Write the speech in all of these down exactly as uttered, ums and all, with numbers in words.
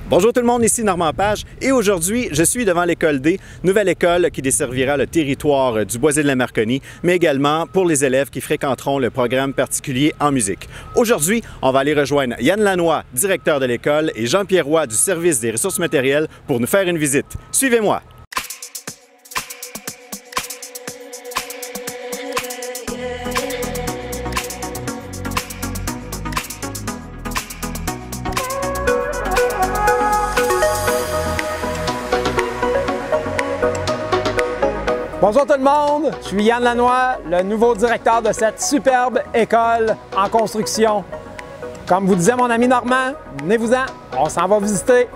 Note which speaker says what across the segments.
Speaker 1: Bonjour tout le monde, ici Normand Page et aujourd'hui, je suis devant l'école D, nouvelle école qui desservira le territoire du Boisé de la Marconi, mais également pour les élèves qui fréquenteront le programme particulier en musique. Aujourd'hui, on va aller rejoindre Yann Lannoy, directeur de l'école, et Jean-Pierre Roy du service des ressources matérielles pour nous faire une visite. Suivez-moi!
Speaker 2: Bonjour tout le monde, je suis Yann Lannoy, le nouveau directeur de cette superbe école en construction. Comme vous disait mon ami Normand, venez-vous-en, on s'en va visiter.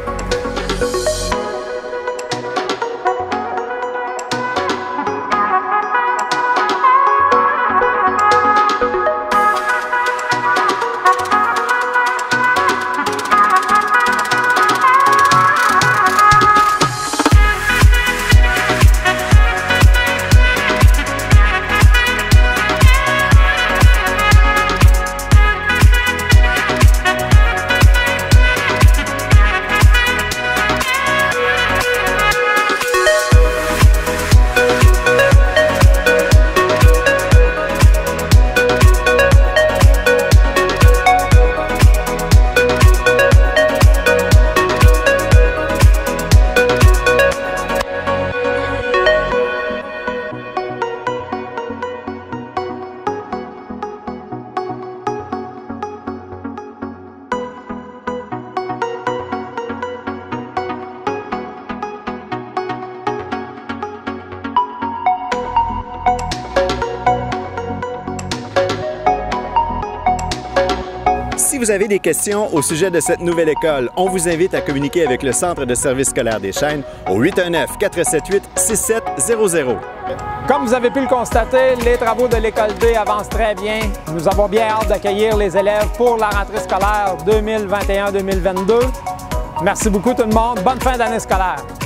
Speaker 1: Si vous avez des questions au sujet de cette nouvelle école, on vous invite à communiquer avec le Centre de services scolaires des Chênes au huit un neuf, quatre sept huit, six sept zéro zéro.
Speaker 2: Comme vous avez pu le constater, les travaux de l'école D avancent très bien. Nous avons bien hâte d'accueillir les élèves pour la rentrée scolaire deux mille vingt et un deux mille vingt-deux. Merci beaucoup tout le monde. Bonne fin d'année scolaire.